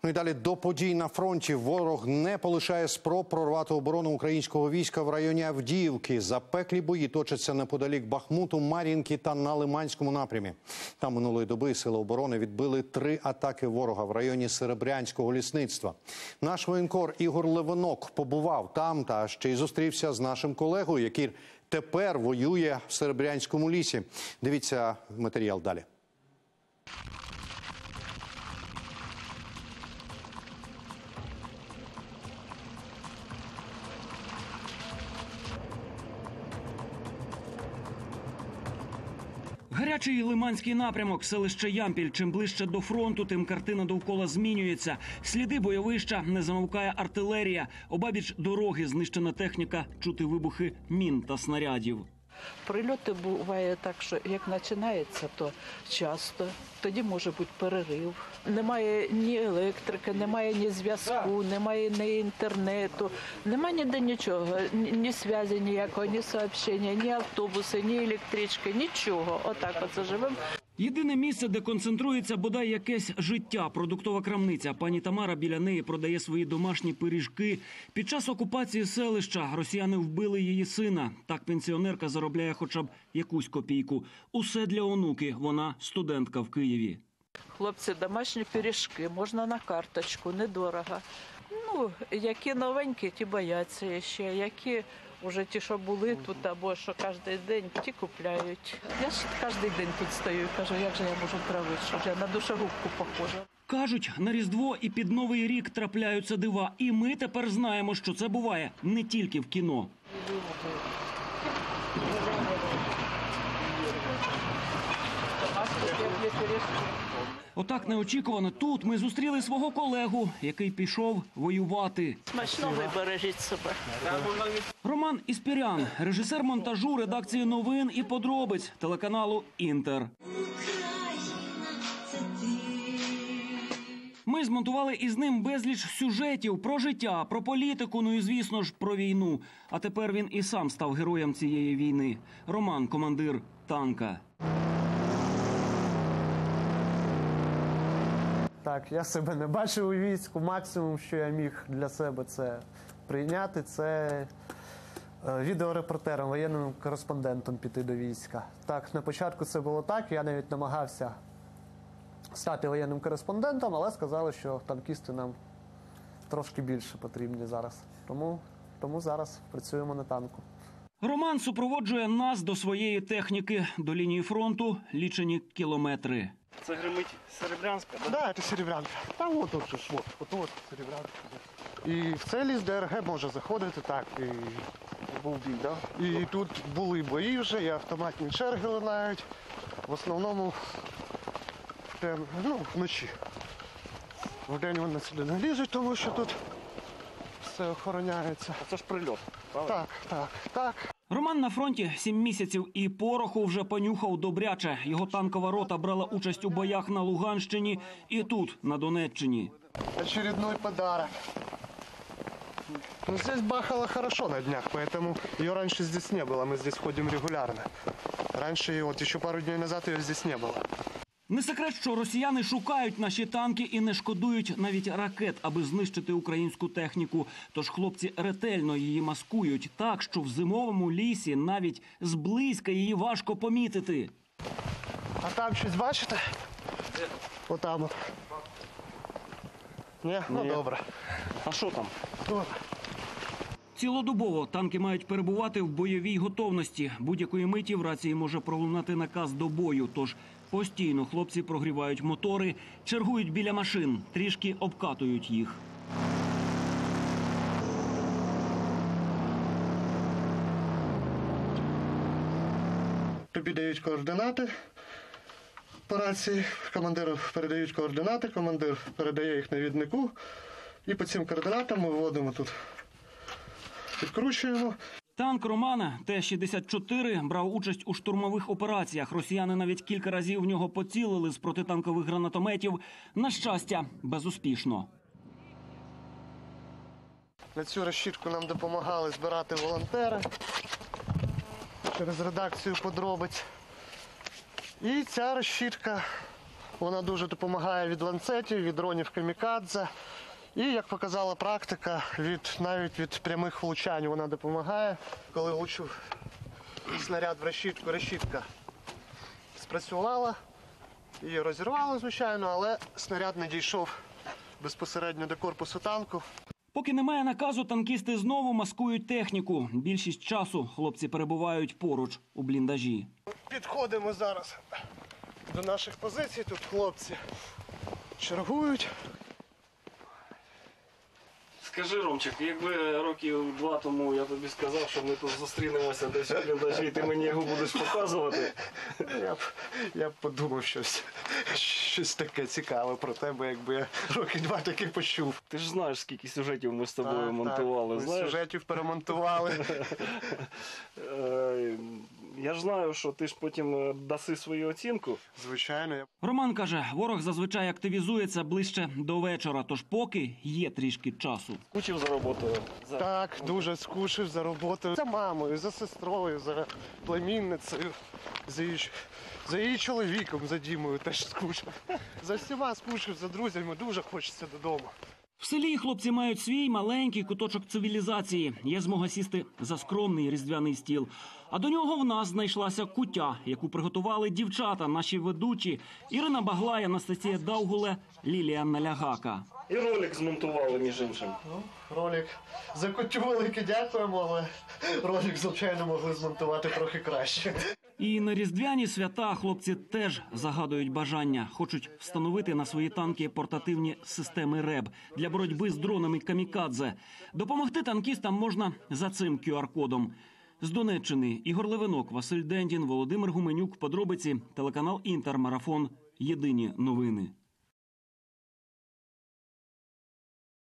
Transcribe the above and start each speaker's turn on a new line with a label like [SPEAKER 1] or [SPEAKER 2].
[SPEAKER 1] Ну і далі до подій на фронті. Ворог не полишає спроб прорвати оборону українського війська в районі Авдіївки. Запеклі бої точаться неподалік Бахмуту, Мар'їнки та на Лиманському напрямі. Там минулої доби сили оборони відбили 3 атаки ворога в районі Серебрянського лісництва. Наш воєнкор Ігор Левинок побував там та ще й зустрівся з нашим колегою, який тепер воює в Серебрянському лісі. Дивіться матеріал далі.
[SPEAKER 2] Гарячий Лиманський напрямок, селище Ямпіль. Чим ближче до фронту, тим картина довкола змінюється. Сліди бойовища, не замовкає артилерія. Обабіч дороги знищена техніка, чути вибухи мін та снарядів.
[SPEAKER 3] Прильоти буває так, що як починається, то часто, тоді може бути перерив. Немає ні електрики, немає ні зв'язку, немає ні інтернету, немає ніде нічого, ні зв'язку ніякого, ні сообщення, ні автобуси, ні електрички, нічого. Отак оце живемо.
[SPEAKER 2] Єдине місце, де концентрується бодай якесь життя – продуктова крамниця. Пані Тамара біля неї продає свої домашні пиріжки. Під час окупації селища росіяни вбили її сина. Так пенсіонерка заробляє хоча б якусь копійку. Усе для онуки. Вона студентка в Києві.
[SPEAKER 3] Хлопці, домашні пиріжки, можна на карточку, недорого. Ну, які новенькі, ті бояться ще, які вже ті, що були тут, або що кожен день, ті купляють. Я ж кожен день тут стою і кажу, як же я можу травити, що ж я на душогубку похожа.
[SPEAKER 2] Кажуть, на Різдво і під Новий рік трапляються дива. І ми тепер знаємо, що це буває не тільки в кіно. Отак неочікувано тут ми зустріли свого колегу, який пішов воювати.
[SPEAKER 3] Смачного і бережіть себе.
[SPEAKER 2] Роман Іспірян, режисер монтажу редакції новин і подробиць телеканалу «Інтер». Ми змонтували із ним безліч сюжетів про життя, про політику, ну і, звісно ж, про війну. А тепер він і сам став героєм цієї війни. Роман – командир танка.
[SPEAKER 4] Так, я себе не бачив у війську. Максимум, що я міг для себе це прийняти, це відеорепортером, воєнним кореспондентом піти до війська. Так, на початку це було так, я навіть намагався стати воєнним кореспондентом, але сказали, що танкісти нам трошки більше потрібні зараз. Тому зараз працюємо на танку.
[SPEAKER 2] Роман супроводжує нас до своєї техніки. До лінії фронту лічені кілометри.
[SPEAKER 5] Це гримить Серебрянська, так?
[SPEAKER 4] Да, це Серебрянка. Там от Серебрянка. І в цей ліс ДРГ може заходити так. І
[SPEAKER 5] Був бій, так?
[SPEAKER 4] І тут були бої вже, і автоматні черги лунають. В основному вночі. Вдень вони сюди не лізуть, тому що тут все охороняється.
[SPEAKER 5] А це ж прильот, правильно?
[SPEAKER 4] Так.
[SPEAKER 2] Роман на фронті 7 місяців і пороху вже понюхав добряче. Його танкова рота брала участь у боях на Луганщині і тут, на Донеччині.
[SPEAKER 4] Очередной подарок. Ну, здесь бахало хорошо на днях, поэтому ее раньше здесь не было. Мы здесь ходим регулярно. Раньше, вот еще пару дней назад, ее здесь не было.
[SPEAKER 2] Не секрет, що росіяни шукають наші танки і не шкодують навіть ракет, аби знищити українську техніку. Тож хлопці ретельно її маскують так, що в зимовому лісі навіть зблизька її важко помітити.
[SPEAKER 4] А там щось бачите? Отам от. Ні? Ну, добре.
[SPEAKER 5] А що там?
[SPEAKER 4] Добре.
[SPEAKER 2] Цілодобово танки мають перебувати в бойовій готовності. Будь-якої миті в рації може пролунати наказ до бою. Тож постійно хлопці прогрівають мотори, чергують біля машин, трішки обкатують їх.
[SPEAKER 4] Тобі дають координати по рації, командиру передають координати, командир передає їх навіднику. І по цим координатам ми вводимо тут, підкручуємо.
[SPEAKER 2] Танк Романа Т-64 брав участь у штурмових операціях. Росіяни навіть кілька разів в нього поцілили з протитанкових гранатометів. На щастя, безуспішно.
[SPEAKER 4] На цю розчітку нам допомагали збирати волонтери через редакцію подробиць. І ця розчітка Вона дуже допомагає від ланцетів, від дронів камікадзе. І, як показала практика, навіть від прямих влучань вона допомагає. Коли влучив снаряд в решітку, решітка спрацювала, її розірвало, звичайно, але снаряд не дійшов безпосередньо до корпусу танку.
[SPEAKER 2] Поки немає наказу, танкісти знову маскують техніку. Більшість часу хлопці перебувають поруч у бліндажі.
[SPEAKER 4] Підходимо зараз до наших позицій. Тут хлопці чергують.
[SPEAKER 5] Скажи, Ромчик, якби років 2 тому я тобі сказав, що ми тут зустрінемося десь у бліндажі, і ти мені його будеш показувати.
[SPEAKER 4] Я б подумав щось таке цікаве про тебе, якби я роки 2 таки почув.
[SPEAKER 5] Ти ж знаєш, скільки сюжетів ми з тобою монтували.
[SPEAKER 4] Ми
[SPEAKER 5] Знаєш?
[SPEAKER 4] сюжетів перемонтували.
[SPEAKER 5] Я ж знаю, що ти ж потім даси свою оцінку.
[SPEAKER 4] Звичайно.
[SPEAKER 2] Роман каже, ворог зазвичай активізується ближче до вечора, тож поки є трішки часу.
[SPEAKER 5] Скучив за роботою.
[SPEAKER 4] Так, дуже скучив за роботою. За мамою, за сестрою, за племінницею, за її чоловіком, за Дімою теж скучив. За всіма скучив, за друзями, дуже хочеться додому.
[SPEAKER 2] В селі хлопці мають свій маленький куточок цивілізації. Є змога сісти за скромний різдвяний стіл. А до нього в нас знайшлася кутя, яку приготували дівчата, наші ведучі Ірина Баглай, Анастасія Даугуле, Лілія Налягака.
[SPEAKER 5] І ролик змонтували, між іншим.
[SPEAKER 4] Ролик за кутю велике дякуємо, але ролик, звичайно, могли змонтувати трохи краще.
[SPEAKER 2] І на різдвяні свята хлопці теж загадують бажання. Хочуть встановити на свої танки портативні системи РЕБ для боротьби з дронами камікадзе. Допомогти танкістам можна за цим QR-кодом. З Донеччини Ігор Левинок, Василь Дендін, Володимир Гуменюк. Подробиці. Телеканал «Інтер. Марафон. Єдині новини».